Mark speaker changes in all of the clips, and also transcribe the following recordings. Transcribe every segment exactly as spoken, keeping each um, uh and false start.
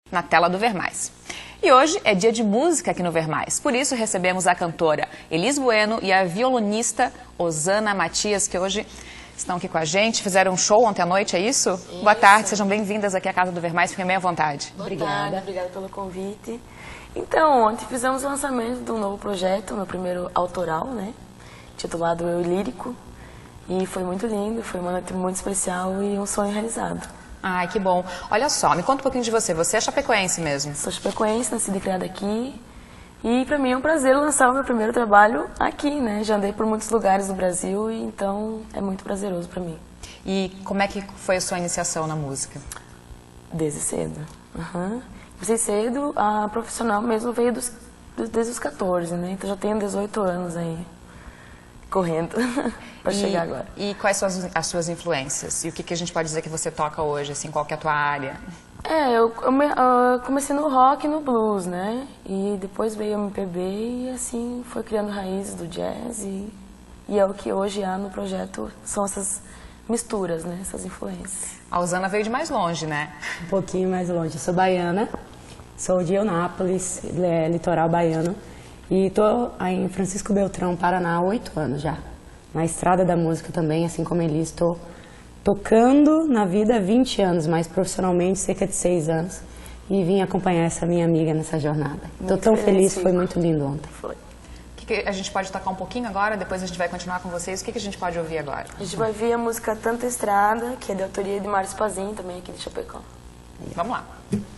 Speaker 1: na tela do Ver Mais. E hoje é dia de música aqui no Ver Mais, por isso recebemos a cantora Elis Bueno e a violonista Osana Matias, que hoje estão aqui com a gente, fizeram um show ontem à noite, é isso? isso. Boa tarde, sejam bem-vindas aqui à casa do Ver Mais, fiquem bem à vontade.
Speaker 2: Boa
Speaker 3: Obrigada.
Speaker 2: tarde, obrigada pelo convite. Então, ontem fizemos o lançamento de um novo projeto, meu primeiro autoral, né? Titulado Eu Lírico. E foi muito lindo, foi uma noite muito especial e um sonho realizado.
Speaker 1: Ai, que bom. Olha só, me conta um pouquinho de você. Você é chapecoense mesmo?
Speaker 2: Sou chapecoense, nascida e criada aqui. E pra mim é um prazer lançar o meu primeiro trabalho aqui, né? Já andei por muitos lugares do Brasil, e então é muito prazeroso pra mim.
Speaker 1: E como é que foi a sua iniciação na música?
Speaker 2: Desde cedo. Uhum. Comecei cedo, a profissional mesmo veio dos, desde os quatorze, né? Então já tenho dezoito anos aí, correndo para chegar agora.
Speaker 1: E quais são as, as suas influências? E o que, que a gente pode dizer que você toca hoje, assim, qual que é a tua área?
Speaker 2: É, eu, eu, eu comecei no rock e no blues, né? E depois veio o M P B e assim foi criando raízes do jazz. E, e é o que hoje há no projeto, são essas misturas, né? Essas influências.
Speaker 1: A Osana veio de mais longe, né?
Speaker 3: Um pouquinho mais longe. Eu sou baiana, sou de Eunápolis, é, litoral baiano. E estou em Francisco Beltrão, Paraná, há oito anos já. Na estrada da música também, assim como Elis, estou tocando na vida há vinte anos, mas profissionalmente cerca de seis anos. E vim acompanhar essa minha amiga nessa jornada. Estou tão feliz, foi muito lindo ontem.
Speaker 2: Foi.
Speaker 1: O que, que a gente pode tocar um pouquinho agora, depois a gente vai continuar com vocês. O que, que a gente pode ouvir agora?
Speaker 2: A gente vai ver a música Tanta Estrada, que é de autoria de Márcio Pazinho, também aqui de Chapecó.
Speaker 1: Vamos lá.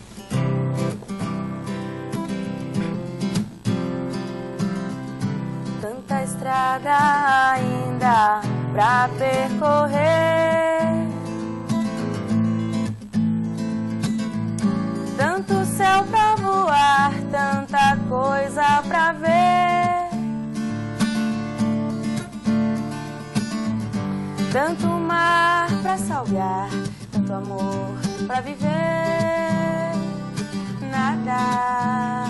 Speaker 2: Tanta estrada ainda pra percorrer, tanto céu pra voar, tanta coisa pra ver, tanto mar pra salgar, tanto amor pra viver. Nada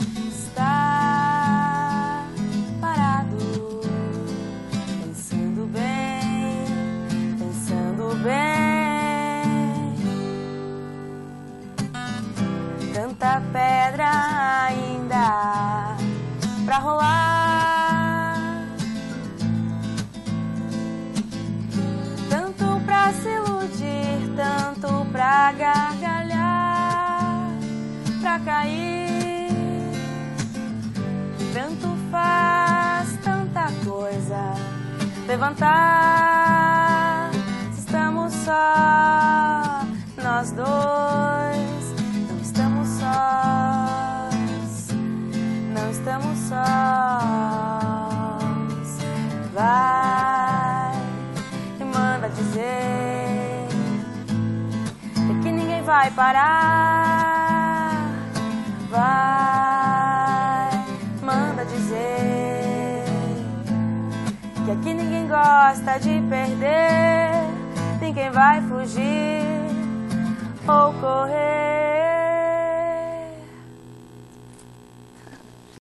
Speaker 2: está parado, pensando bem, pensando bem. Tanta pedra ainda pra rolar, tanto pra se iludir, tanto pra gargalhar, pra cair. Tanto faz, tanta coisa levantar. Se estamos só, nós dois, não estamos sós, não estamos sós. Vai e manda dizer que aqui ninguém vai parar. Vai, manda dizer que aqui ninguém gosta de perder, ninguém vai fugir ou correr.